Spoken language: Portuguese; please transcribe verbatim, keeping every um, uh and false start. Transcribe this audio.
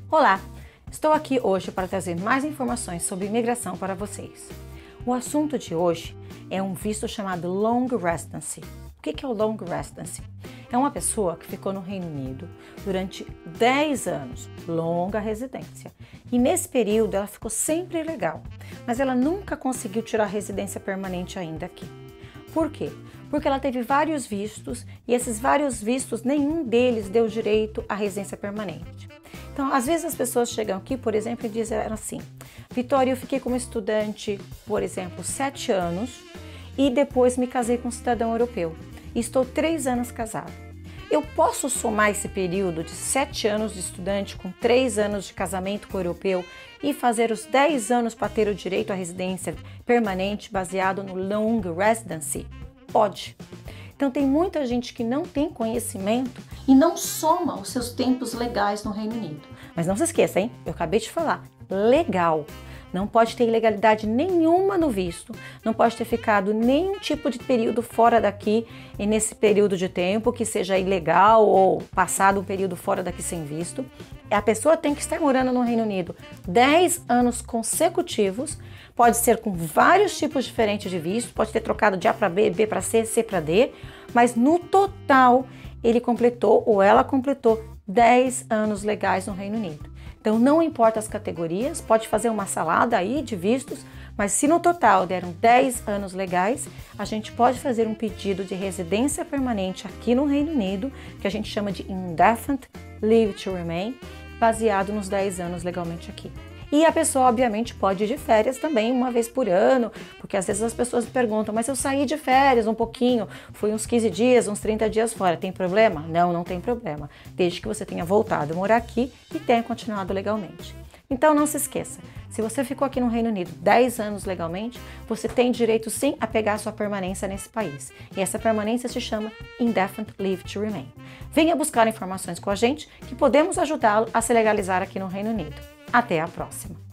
Olá, estou aqui hoje para trazer mais informações sobre imigração para vocês. O assunto de hoje é um visto chamado Long Residency. O que é o Long Residency? É uma pessoa que ficou no Reino Unido durante dez anos, longa residência. E nesse período ela ficou sempre legal, mas ela nunca conseguiu tirar a residência permanente ainda aqui. Por quê? Porque ela teve vários vistos e esses vários vistos, nenhum deles deu direito à residência permanente. Então, às vezes as pessoas chegam aqui, por exemplo, e dizem assim: Vitória, eu fiquei como estudante, por exemplo, sete anos e depois me casei com um cidadão europeu e estou três anos casado. Eu posso somar esse período de sete anos de estudante com três anos de casamento com o europeu e fazer os dez anos para ter o direito à residência permanente baseado no Long Residency? Pode. Então tem muita gente que não tem conhecimento e não soma os seus tempos legais no Reino Unido. Mas não se esqueça, hein? Eu acabei de falar, legal. Não pode ter ilegalidade nenhuma no visto, não pode ter ficado nenhum tipo de período fora daqui e nesse período de tempo que seja ilegal ou passado um período fora daqui sem visto. A pessoa tem que estar morando no Reino Unido dez anos consecutivos, pode ser com vários tipos diferentes de visto, pode ter trocado de A para B, B para C, C para D, mas no total ele completou ou ela completou dez anos legais no Reino Unido. Então não importa as categorias, pode fazer uma salada aí de vistos, mas se no total deram dez anos legais, a gente pode fazer um pedido de residência permanente aqui no Reino Unido, que a gente chama de Indefinite Leave to Remain, baseado nos dez anos legalmente aqui. E a pessoa, obviamente, pode ir de férias também uma vez por ano, porque às vezes as pessoas perguntam, mas se eu sair de férias um pouquinho, fui uns quinze dias, uns trinta dias fora, tem problema? Não, não tem problema, desde que você tenha voltado a morar aqui e tenha continuado legalmente. Então não se esqueça, se você ficou aqui no Reino Unido dez anos legalmente, você tem direito sim a pegar a sua permanência nesse país. E essa permanência se chama Indefinite Leave to Remain. Venha buscar informações com a gente que podemos ajudá-lo a se legalizar aqui no Reino Unido. Até a próxima!